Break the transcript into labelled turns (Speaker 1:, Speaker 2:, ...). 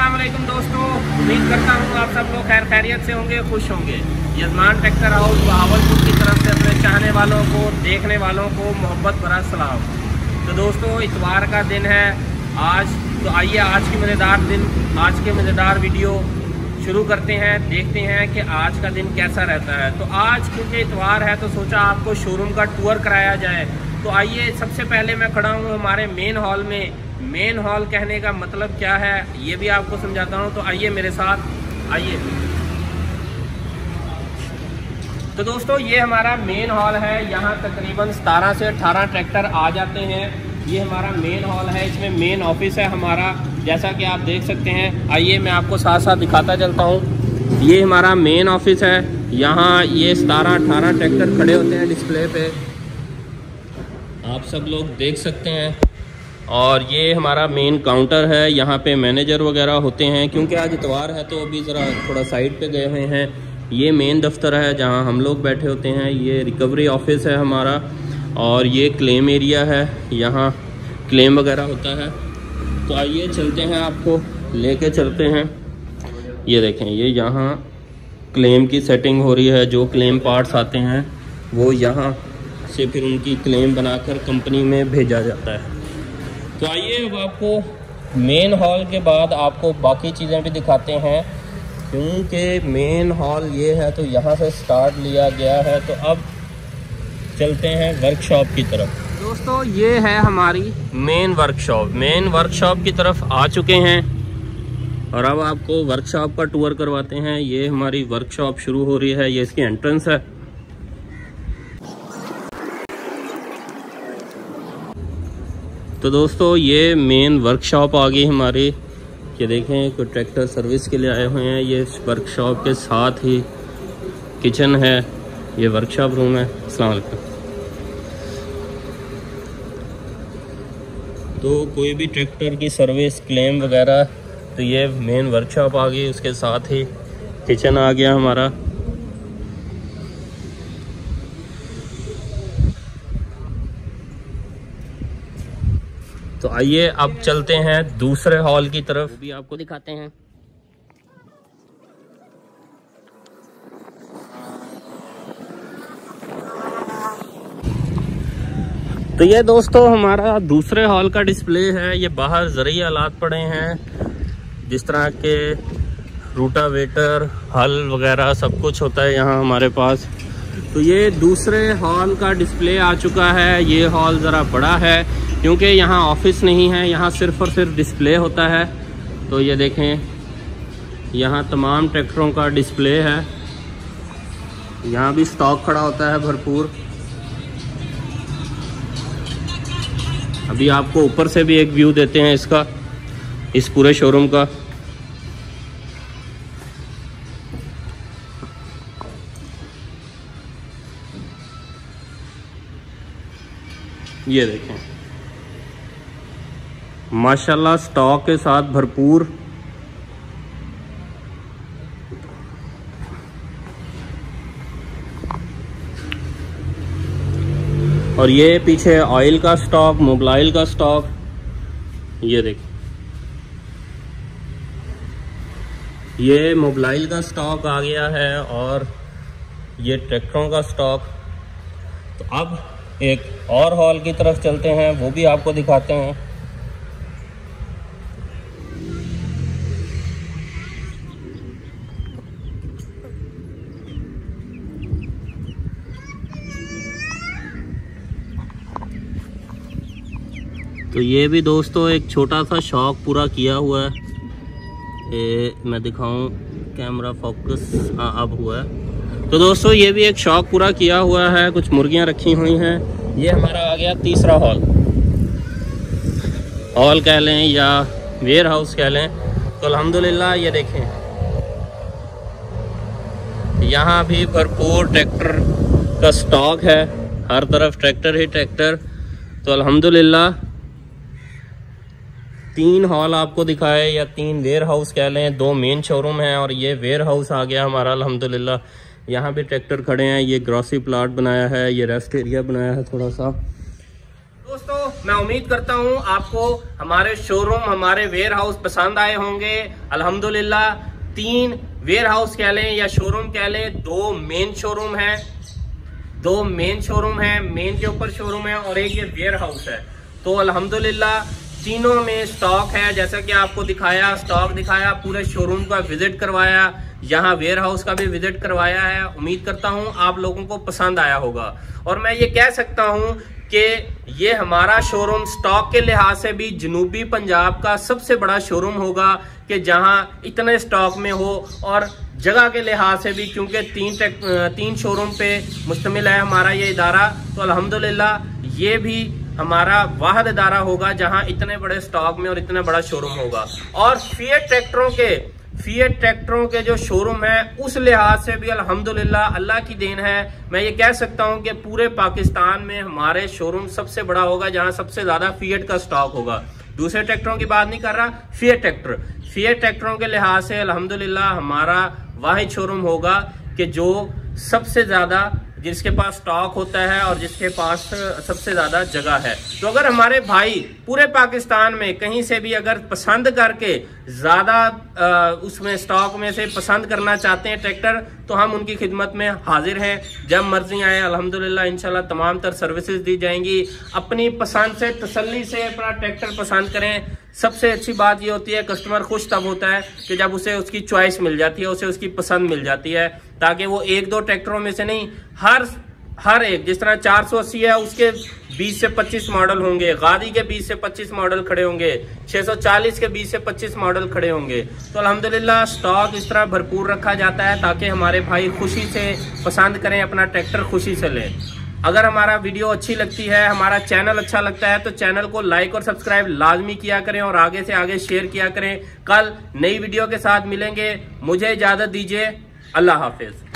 Speaker 1: अस्सलाम वालेकुम दोस्तों, उम्मीद करता हूँ आप सब लोग खैर खैरियत से होंगे, खुश होंगे। यजमान ट्रैक्टर हाउस बहावलपुर की तरफ से अपने चाहने वालों को, देखने वालों को मोहब्बत भरा सलाम। तो दोस्तों इतवार का दिन है आज, तो आइए आज के मज़ेदार वीडियो शुरू करते हैं। देखते हैं कि आज का दिन कैसा रहता है। तो आज क्योंकि इतवार है तो सोचा आपको शोरूम का टूर कराया जाए। तो आइए, सबसे पहले मैं खड़ा हूँ हमारे मेन हॉल में। मेन हॉल कहने का मतलब क्या है ये भी आपको समझाता हूँ, तो आइए मेरे साथ आइए। तो दोस्तों ये हमारा मेन हॉल है, यहाँ तकरीबन 17 से 18 ट्रैक्टर आ जाते हैं। ये हमारा मेन हॉल है, इसमें मेन ऑफिस है हमारा, जैसा कि आप देख सकते हैं। आइए मैं आपको साथ साथ दिखाता चलता हूँ। ये हमारा मेन ऑफिस है, यहाँ ये 17-18 ट्रैक्टर खड़े होते हैं डिस्प्ले पे, आप सब लोग देख सकते हैं। और ये हमारा मेन काउंटर है, यहाँ पे मैनेजर वगैरह होते हैं। क्योंकि आज इतवार है तो अभी ज़रा थोड़ा साइड पे गए हुए हैं। ये मेन दफ्तर है जहाँ हम लोग बैठे होते हैं। ये रिकवरी ऑफिस है हमारा, और ये क्लेम एरिया है, यहाँ क्लेम वगैरह होता है। तो आइए चलते हैं, आपको लेके चलते हैं। ये देखें, ये यहाँ क्लेम की सेटिंग हो रही है। जो क्लेम पार्ट्स आते हैं वो यहाँ से फिर उनकी क्लेम बनाकर कंपनी में भेजा जाता है। तो आइए अब आपको मेन हॉल के बाद आपको बाकी चीज़ें भी दिखाते हैं। क्योंकि मेन हॉल ये है तो यहाँ से स्टार्ट लिया गया है। तो अब चलते हैं वर्कशॉप की तरफ। दोस्तों ये है हमारी मेन वर्कशॉप। मेन वर्कशॉप की तरफ आ चुके हैं और अब आपको वर्कशॉप का टूर करवाते हैं। ये हमारी वर्कशॉप शुरू हो रही है, ये इसकी एंट्रेंस है। तो दोस्तों ये मेन वर्कशॉप आ गई हमारी। ये देखें, कोई ट्रैक्टर सर्विस के लिए आए हुए हैं। ये वर्कशॉप के साथ ही किचन है, ये वर्कशॉप रूम है। अस्सलाम वालेकुम। तो कोई भी ट्रैक्टर की सर्विस, क्लेम वगैरह, तो ये मेन वर्कशॉप आ गई, उसके साथ ही किचन आ गया हमारा। तो आइए अब चलते हैं दूसरे हॉल की तरफ, भी आपको दिखाते हैं। तो ये दोस्तों हमारा दूसरे हॉल का डिस्प्ले है। ये बाहर ज़रूरी हालात पड़े हैं, जिस तरह के रूटावेटर, हल वगैरह सब कुछ होता है यहाँ हमारे पास। तो ये दूसरे हॉल का डिस्प्ले आ चुका है। ये हॉल ज़रा बड़ा है क्योंकि यहाँ ऑफिस नहीं है, यहाँ सिर्फ और सिर्फ डिस्प्ले होता है। तो ये देखें, यहाँ तमाम ट्रैक्टरों का डिस्प्ले है। यहाँ भी स्टॉक खड़ा होता है भरपूर। अभी आपको ऊपर से भी एक व्यू देते हैं इसका, इस पूरे शोरूम का। ये देखें, माशाल्लाह स्टॉक के साथ भरपूर। और ये पीछे ऑयल का स्टॉक, मोबाइल का स्टॉक, ये देखिए, ये मोबाइल का स्टॉक आ गया है और ये ट्रैक्टरों का स्टॉक। तो अब एक और हॉल की तरफ चलते हैं, वो भी आपको दिखाते हैं। तो ये भी दोस्तों एक छोटा सा शौक पूरा किया हुआ है। मैं दिखाऊं, कैमरा फोकस, हाँ अब हुआ है। तो दोस्तों ये भी एक शौक पूरा किया हुआ है। कुछ मुर्गियां रखी हुई हैं। ये हमारा आ गया तीसरा हॉल कह लें या वेयर हाउस कह लें। तो अल्हम्दुलिल्लाह ये देखें, यहाँ भी भरपूर ट्रैक्टर का स्टॉक है, हर तरफ ट्रैक्टर ही ट्रैक्टर। तो अल्हम्दुलिल्लाह 3 हॉल आपको दिखाए, या 3 वेयर हाउस कह लें। 2 मेन शोरूम हैं और ये वेयर हाउस आ गया हमारा अल्हम्दुलिल्लाह। यहाँ भी ट्रैक्टर खड़े हैं। ये ग्रॉसरी प्लाट बनाया है, ये रेस्ट एरिया बनाया है थोड़ा सा। दोस्तों मैं उम्मीद करता हूँ आपको हमारे शोरूम, हमारे वेयर हाउस पसंद आए होंगे। अल्हम्दुलिल्लाह 3 वेयर हाउस कह लें या शोरूम कह लें, 2 मेन शोरूम है, 2 मेन शोरूम है, मेन के ऊपर शोरूम है और एक ये वेयर हाउस है। तो अल्हम्दुलिल्लाह तीनों में स्टॉक है, जैसा कि आपको दिखाया, स्टॉक दिखाया, पूरे शोरूम का विजिट करवाया, यहाँ वेयर हाउस का भी विजिट करवाया है। उम्मीद करता हूँ आप लोगों को पसंद आया होगा। और मैं ये कह सकता हूँ कि ये हमारा शोरूम स्टॉक के लिहाज से भी जनूबी पंजाब का सबसे बड़ा शोरूम होगा कि जहाँ इतने स्टॉक में हो, और जगह के लिहाज से भी, क्योंकि 3 शोरूम पे मुश्तमिल है हमारा ये इदारा। तो अल्हम्दुलिल्लाह ये भी हमारा वाहिद इदारा होगा जहां इतने बड़े स्टॉक में और इतना बड़ा शोरूम होगा। और फिएट ट्रैक्टरों के जो शोरूम है उस लिहाज से भी अल्हम्दुलिल्लाह अल्लाह की देन है। मैं ये कह सकता हूं कि पूरे पाकिस्तान में हमारे शोरूम सबसे बड़ा होगा जहां सबसे ज्यादा फिएट का स्टॉक होगा। दूसरे ट्रैक्टरों की बात नहीं कर रहा, फिएट ट्रैक्टरों के लिहाज से अल्हम्दुलिल्लाह हमारा वाहिद शोरूम होगा कि जो सबसे ज्यादा, जिसके पास स्टॉक होता है और जिसके पास सबसे ज्यादा जगह है। तो अगर हमारे भाई पूरे पाकिस्तान में कहीं से भी अगर पसंद करके ज्यादा उसमें स्टॉक में से पसंद करना चाहते हैं ट्रैक्टर, तो हम उनकी खिदमत में हाजिर हैं। जब मर्जी आए अल्हम्दुलिल्लाह इंशाल्लाह तमाम तर सर्विसेज दी जाएंगी। अपनी पसंद से तसल्ली से अपना ट्रैक्टर पसंद करें। सबसे अच्छी बात ये होती है, कस्टमर खुश तब होता है कि जब उसे उसकी चॉइस मिल जाती है, उसे उसकी पसंद मिल जाती है, ताकि वो 1-2 ट्रैक्टरों में से नहीं, हर एक, जिस तरह 480 है उसके 20 से 25 मॉडल होंगे, गाड़ी के 20 से 25 मॉडल खड़े होंगे, 640 के 20 से 25 मॉडल खड़े होंगे। तो अल्हम्दुलिल्लाह स्टॉक इस तरह भरपूर रखा जाता है ताकि हमारे भाई खुशी से पसंद करें, अपना ट्रैक्टर खुशी से लें। अगर हमारा वीडियो अच्छी लगती है, हमारा चैनल अच्छा लगता है, तो चैनल को लाइक और सब्सक्राइब लाजमी किया करें और आगे से आगे शेयर किया करें। कल नई वीडियो के साथ मिलेंगे। मुझे इजाजत दीजिए। अल्लाह हाफिज।